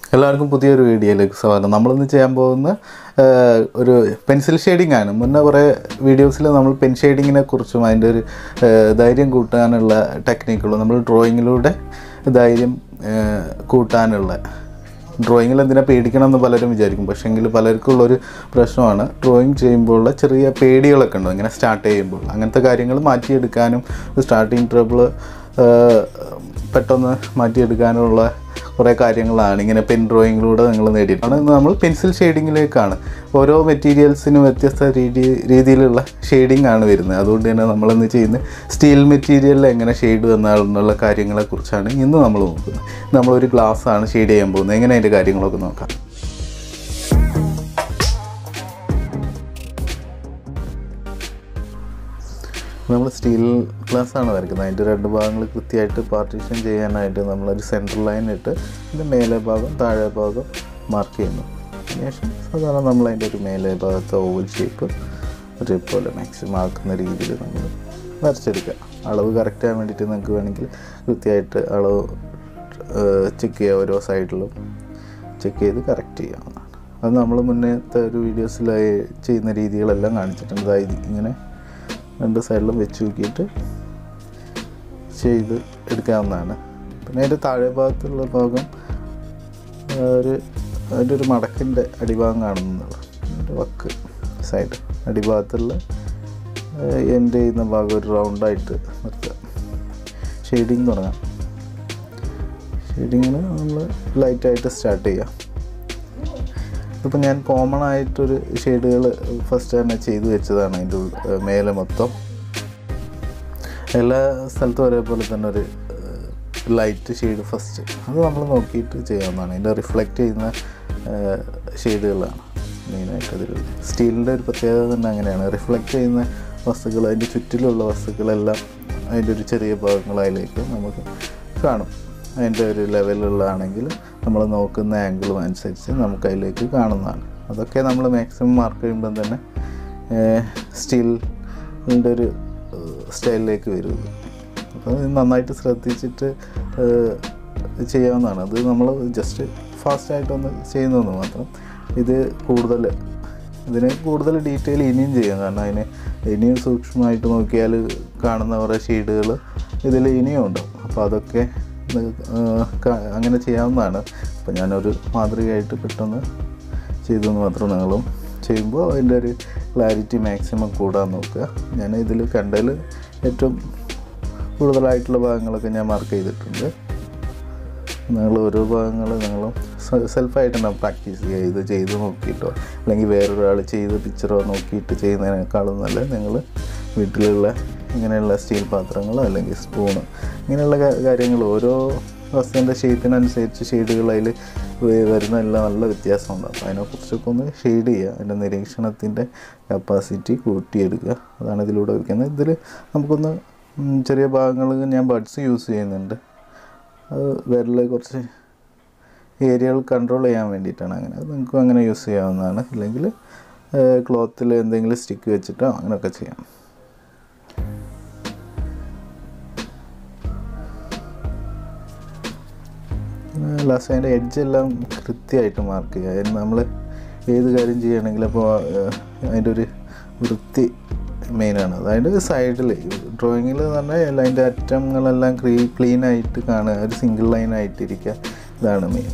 എല്ലാവർക്കും പുതിയൊരു വീഡിയോയിലേക്ക് സ്വാഗതം. നമ്മളിന്ന് ചെയ്യാൻ പോകുന്ന ഒരു പെൻസിൽ ഷെയ്ഡിംഗ് ആണ്. മുന്നേ കുറേ വീഡിയോസിൽ നമ്മൾ പെൻ ഷെയ്ഡിങ്ങിനെ കുറിച്ചും അതിൻ്റെ ഒരു ധൈര്യം കൂട്ടാനുള്ള ടെക്നിക്കുകളും നമ്മൾ ഡ്രോയിങ്ങിലൂടെ ധൈര്യം കൂട്ടാനുള്ള ഡ്രോയിങ്ങിൽ എന്തിനാ പേടിക്കണമെന്ന് പലരും വിചാരിക്കും. പക്ഷേങ്കിൽ പലർക്കുള്ളൊരു പ്രശ്നമാണ് ഡ്രോയിങ് ചെയ്യുമ്പോഴുള്ള ചെറിയ പേടികളൊക്കെ ഉണ്ടോ ഇങ്ങനെ സ്റ്റാർട്ട് ചെയ്യുമ്പോൾ. അങ്ങനത്തെ കാര്യങ്ങൾ മാറ്റിയെടുക്കാനും സ്റ്റാർട്ടിങ് ട്രബിൾ പെട്ടെന്ന് മാറ്റിയെടുക്കാനുള്ള കുറേ കാര്യങ്ങളാണ് ഇങ്ങനെ പെൻ ഡ്രോയിങ്ങിലൂടെ നിങ്ങൾ നേടിയിട്ടാണ്. ഇന്ന് നമ്മൾ പെൻസിൽ ഷെയ്ഡിങ്ങിലേക്കാണ്. ഓരോ മെറ്റീരിയൽസിനും വ്യത്യസ്ത രീതിയിലുള്ള ഷെയ്ഡിങ് ആണ് വരുന്നത്. അതുകൊണ്ട് തന്നെ നമ്മളിന്ന് ചെയ്യുന്ന സ്റ്റീൽ മെറ്റീരിയലിൽ എങ്ങനെ ഷെയ്ഡ് വന്നാലുള്ള കാര്യങ്ങളെക്കുറിച്ചാണ് ഇന്ന് നമ്മൾ നോക്കുന്നത്. നമ്മളൊരു ഗ്ലാസ്സാണ് ഷെയ്ഡ് ചെയ്യാൻ പോകുന്നത്. എങ്ങനെ അതിൻ്റെ കാര്യങ്ങളൊക്കെ നോക്കാം. നമ്മൾ സ്റ്റീൽ ഗ്ലാസ്സാണ് വരയ്ക്കുന്നത്. അതിൻ്റെ രണ്ട് ഭാഗങ്ങൾ കൃത്യമായിട്ട് പാർട്ടീഷൻ ചെയ്യാനായിട്ട് നമ്മളൊരു സെൻട്രൽ ലൈൻ ഇട്ട് ഇതിൻ്റെ മേലെ ഭാഗം താഴെ ഭാഗം മാർക്ക് ചെയ്യുന്നു. അതിനുശേഷം സാധാരണ നമ്മൾ അതിൻ്റെ ഒരു മേലെ ഭാഗത്തെ ഓവൽ ഷേപ്പ് ഒരേപോലെ മാക്സിമം ആക്കുന്ന രീതിയിൽ നമ്മൾ വരച്ചെടുക്കുക. അളവ് കറക്റ്റ് ആകാൻ വേണ്ടിയിട്ട് നമുക്ക് വേണമെങ്കിൽ കൃത്യമായിട്ട് അളവ് ചെക്ക് ചെയ്യുക. ഓരോ സൈഡിലും ചെക്ക് ചെയ്ത് കറക്റ്റ് ചെയ്യാവുന്നതാണ്. അത് നമ്മൾ മുന്നേത്തെ ഒരു വീഡിയോസിലായി ചെയ്യുന്ന രീതികളെല്ലാം കാണിച്ചിട്ടുണ്ട്. അതായത് ഇങ്ങനെ രണ്ട് സൈഡിലും വെച്ച് നോക്കിയിട്ട് ചെയ്ത് എടുക്കാവുന്നതാണ്. പിന്നെ അതിൻ്റെ താഴെ ഭാഗത്തുള്ള ഭാഗം അതിൻ്റെ ഒരു മടക്കിൻ്റെ അടിഭാഗം കാണുന്നത് അതിൻ്റെ വക്ക് സൈഡ് അടിഭാഗത്തുള്ള എൻഡ് ചെയ്യുന്ന ഭാഗം ഒരു റൗണ്ടായിട്ട് നിർത്തുക. ഷെയ്ഡിങ് തുടങ്ങാം. ഷെയ്ഡിങ്ങിന് നമ്മൾ ലൈറ്റായിട്ട് സ്റ്റാർട്ട് ചെയ്യാം. ഇതിപ്പോൾ ഞാൻ കോമൺ ആയിട്ടൊരു ഷെയ്ഡുകൾ ഫസ്റ്റ് തന്നെ ചെയ്തു വെച്ചതാണ്. അതിൻ്റെ മേലെ മൊത്തം എല്ലാ സ്ഥലത്തും ഒരേപോലെ തന്നെ ഒരു ലൈറ്റ് ഷെയ്ഡ് ഫസ്റ്റ് അത് നമ്മൾ നോക്കിയിട്ട് ചെയ്യാവുന്നതാണ്. അതിൻ്റെ റിഫ്ലക്റ്റ് ചെയ്യുന്ന ഷെയ്ഡുകളാണ് മെയിനായിട്ട് അതിൽ. സ്റ്റീലിൻ്റെ ഒരു പ്രത്യേകത തന്നെ അങ്ങനെയാണ്. റിഫ്ലക്റ്റ് ചെയ്യുന്ന വസ്തുക്കൾ അതിൻ്റെ ചുറ്റിലുള്ള വസ്തുക്കളെല്ലാം അതിൻ്റെ ഒരു ചെറിയ ഭാഗങ്ങളതിലേക്ക് നമുക്ക് കാണും. അതിൻ്റെ ഒരു ലെവലുള്ളതാണെങ്കിൽ നമ്മൾ നോക്കുന്ന ആംഗിളും അനുസരിച്ച് നമുക്ക് അതിലേക്ക് കാണുന്നതാണ്. അതൊക്കെ നമ്മൾ മാക്സിമം മാർക്ക് ചെയ്യുമ്പം തന്നെ സ്റ്റീലിൻ്റെ ഒരു സ്റ്റൈലിലേക്ക് വരുന്നത്. അപ്പോൾ നന്നായിട്ട് ശ്രദ്ധിച്ചിട്ട് ചെയ്യാവുന്നതാണ്. അത് നമ്മൾ ജസ്റ്റ് ഫാസ്റ്റായിട്ടൊന്ന് ചെയ്യുന്നതെന്ന് മാത്രം. ഇതിന് കൂടുതൽ ഡീറ്റെയിൽ ഇനിയും ചെയ്യാം. കാരണം അതിന് ഇനിയും സൂക്ഷ്മമായിട്ട് നോക്കിയാൽ കാണുന്ന കുറേ ഷെയ്ഡുകൾ ഇതിൽ ഇനിയും ഉണ്ടാവും. അപ്പോൾ അതൊക്കെ അങ്ങനെ ചെയ്യാവുന്നതാണ്. അപ്പോൾ ഞാനൊരു മാതൃകയായിട്ട് പെട്ടെന്ന് ചെയ്തെന്ന് മാത്രം. നിങ്ങളും ചെയ്യുമ്പോൾ അതിൻ്റെ ഒരു ക്ലാരിറ്റി മാക്സിമം കൂടാൻ നോക്കുക. ഞാൻ ഇതിൽ കണ്ടതിൽ ഏറ്റവും കൂടുതലായിട്ടുള്ള ഭാഗങ്ങളൊക്കെ ഞാൻ മാർക്ക് ചെയ്തിട്ടുണ്ട്. നിങ്ങൾ ഓരോ ഭാഗങ്ങൾ നിങ്ങൾ സെൽഫായിട്ട് തന്നെ പ്രാക്ടീസ് ചെയ്യുക. ഇത് ചെയ്ത് നോക്കിയിട്ടോ അല്ലെങ്കിൽ വേറൊരാൾ ചെയ്ത പിക്ചറോ നോക്കിയിട്ട് ചെയ്യുന്നതിനേക്കാളും നല്ല നിങ്ങൾ വീട്ടിലുള്ള ഇങ്ങനെയുള്ള സ്റ്റീൽ പാത്രങ്ങളോ അല്ലെങ്കിൽ സ്പൂണ് ഇങ്ങനെയുള്ള കാര്യങ്ങൾ ഓരോ വസ്തുവിൻ്റെ ഷേപ്പിനനുസരിച്ച് ഷെയ്ഡുകൾ അതിൽ വരുന്ന എല്ലാം നല്ല വ്യത്യാസമുണ്ട്. അപ്പോൾ അതിനെക്കുറിച്ചൊക്കെ ഒന്ന് ഷെയ്ഡ് ചെയ്യുക. അതിൻ്റെ നിരീക്ഷണത്തിൻ്റെ കപ്പാസിറ്റി കൂട്ടിയെടുക്കുക. അതാണ് ഇതിലൂടെ വയ്ക്കുന്നത്. ഇതിൽ നമുക്കൊന്ന് ചെറിയ ഭാഗങ്ങൾ ഞാൻ ബഡ്സ് യൂസ് ചെയ്യുന്നുണ്ട്. അത് വിരൽ കുറച്ച് ഏരിയകൾ കൺട്രോൾ ചെയ്യാൻ വേണ്ടിയിട്ടാണ്. അങ്ങനെ അത് നിങ്ങൾക്കും അങ്ങനെ യൂസ് ചെയ്യാവുന്നതാണ്. അല്ലെങ്കിൽ ക്ലോത്തിൽ എന്തെങ്കിലും സ്റ്റിക്ക് വെച്ചിട്ടോ അങ്ങനെയൊക്കെ ചെയ്യാം. ലാസ്റ്റ് അതിൻ്റെ എഡ്ജെല്ലാം കൃത്യമായിട്ട് മാർക്ക് ചെയ്യുക. അതിന് നമ്മൾ ഏത് കാര്യം ചെയ്യുകയാണെങ്കിൽ അപ്പോൾ അതിൻ്റെ ഒരു വൃത്തി മെയിനാണ്. അതായത് സൈഡിൽ ഡ്രോയിങ്ങിൽ എന്ന് പറഞ്ഞാൽ അതിൻ്റെ അറ്റങ്ങളെല്ലാം ക്ലീനായിട്ട് കാണുക. ഒരു സിംഗിൾ ലൈനായിട്ടിരിക്കുക. ഇതാണ് മെയിൻ.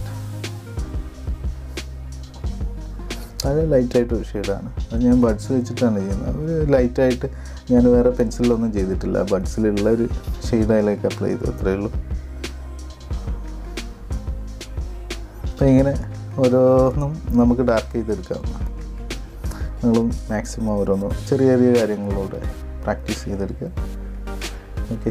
അത് ലൈറ്റായിട്ടൊരു ഷെയ്ഡാണ്. അത് ഞാൻ ബഡ്സ് വെച്ചിട്ടാണ് ചെയ്യുന്നത്. ഒരു ലൈറ്റായിട്ട് ഞാൻ വേറെ പെൻസിലൊന്നും ചെയ്തിട്ടില്ല. ബഡ്സിലുള്ള ഒരു ഷെയ്ഡ് അതിലേക്ക് അപ്ലൈ ചെയ്തു. അത്രയേ ഉള്ളൂ. അപ്പോൾ ഇങ്ങനെ ഓരോന്നും നമുക്ക് ഡാർക്ക് ചെയ്തെടുക്കാവുന്നതാണ്. നിങ്ങളും മാക്സിമം ഓരോന്നും ചെറിയ ചെറിയ കാര്യങ്ങളിലൂടെ പ്രാക്ടീസ് ചെയ്തെടുക്കുക. ഓക്കെ.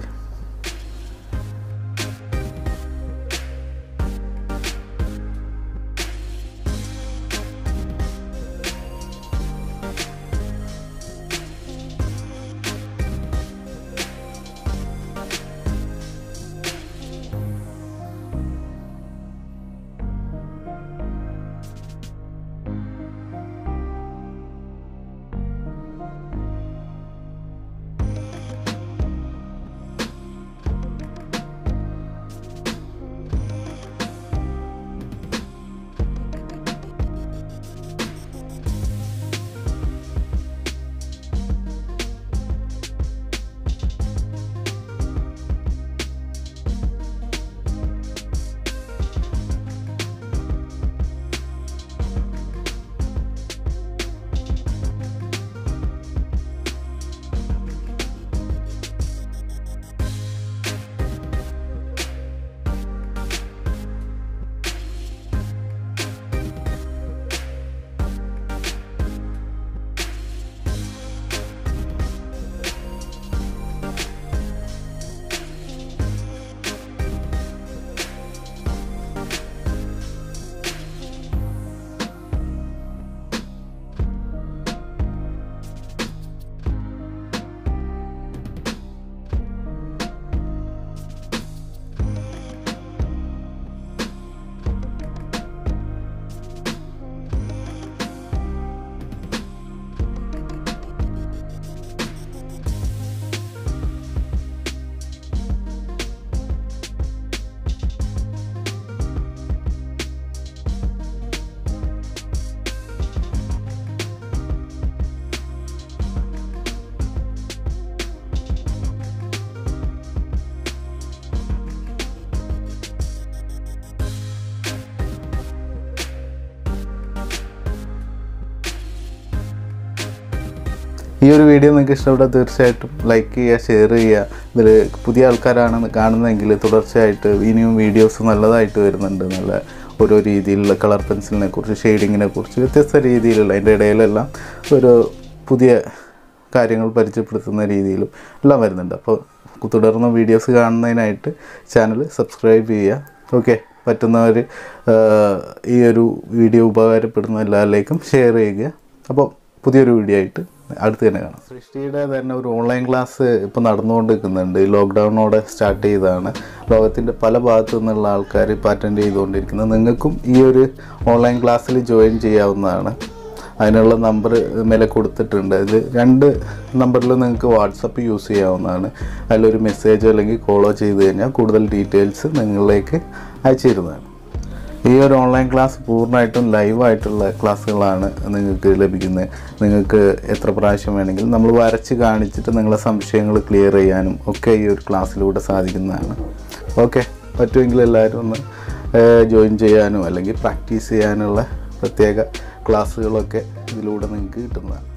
ഈ ഒരു വീഡിയോ നിങ്ങൾക്ക് ഇഷ്ടപ്പെട്ടാൽ തീർച്ചയായിട്ടും ലൈക്ക് ചെയ്യുക, ഷെയർ ചെയ്യുക. ഇതിൽ പുതിയ ആൾക്കാരാണ് കാണുന്നതെങ്കിൽ തുടർച്ചയായിട്ട് ഇനിയും വീഡിയോസ് നല്ലതായിട്ട് വരുന്നുണ്ട്. നല്ല ഓരോ രീതിയിലുള്ള കളർ പെൻസിലിനെ കുറിച്ച്, ഷെയ്ഡിങ്ങിനെ കുറിച്ച് വ്യത്യസ്ത രീതിയിലുള്ള, അതിൻ്റെ ഇടയിലെല്ലാം ഒരു പുതിയ കാര്യങ്ങൾ പരിചയപ്പെടുത്തുന്ന രീതിയിലും എല്ലാം വരുന്നുണ്ട്. അപ്പോൾ തുടർന്ന് വീഡിയോസ് കാണുന്നതിനായിട്ട് ചാനൽ സബ്സ്ക്രൈബ് ചെയ്യുക. ഓക്കെ, പറ്റുന്നവർ ഈ ഒരു വീഡിയോ ഉപകാരപ്പെടുന്ന എല്ലാവരിലേക്കും ഷെയർ ചെയ്യുക. അപ്പോൾ പുതിയൊരു വീഡിയോ ആയിട്ട് അടുത്ത് തന്നെ കാണാം. സൃഷ്ടിയുടെ തന്നെ ഒരു ഓൺലൈൻ ക്ലാസ് ഇപ്പോൾ നടന്നുകൊണ്ടിരിക്കുന്നുണ്ട്. ലോക്ക്ഡൗണോടെ സ്റ്റാർട്ട് ചെയ്തതാണ്. ലോകത്തിൻ്റെ പല ഭാഗത്തു നിന്നുള്ള ആൾക്കാർ ഇപ്പോൾ അറ്റൻഡ് ചെയ്തുകൊണ്ടിരിക്കുന്നത്. നിങ്ങൾക്കും ഈ ഒരു ഓൺലൈൻ ക്ലാസ്സിൽ ജോയിൻ ചെയ്യാവുന്നതാണ്. അതിനുള്ള നമ്പർ മേലെ കൊടുത്തിട്ടുണ്ട്. ഇതിൽ 2 നമ്പറിൽ നിങ്ങൾക്ക് വാട്സപ്പ് യൂസ് ചെയ്യാവുന്നതാണ്. അതിലൊരു മെസ്സേജോ അല്ലെങ്കിൽ കോളോ ചെയ്ത് കഴിഞ്ഞാൽ കൂടുതൽ ഡീറ്റെയിൽസ് നിങ്ങളിലേക്ക് അയച്ചു തരുന്നതാണ്. ഈ ഒരു ഓൺലൈൻ ക്ലാസ് പൂർണ്ണമായിട്ടും ലൈവായിട്ടുള്ള ക്ലാസ്സുകളാണ് നിങ്ങൾക്ക് ലഭിക്കുന്നത്. നിങ്ങൾക്ക് എത്ര പ്രാവശ്യം വേണമെങ്കിലും നമ്മൾ വരച്ച് കാണിച്ചിട്ട് നിങ്ങളെ സംശയങ്ങൾ ക്ലിയർ ചെയ്യാനും ഒക്കെ ഈ ഒരു ക്ലാസ്സിലൂടെ സാധിക്കുന്നതാണ്. ഓക്കെ, പറ്റുമെങ്കിൽ എല്ലാവരും ഒന്ന് ജോയിൻ ചെയ്യാനും അല്ലെങ്കിൽ പ്രാക്ടീസ് ചെയ്യാനുള്ള പ്രത്യേക ക്ലാസ്സുകളൊക്കെ ഇതിലൂടെ നിങ്ങൾക്ക് കിട്ടുന്നതാണ്.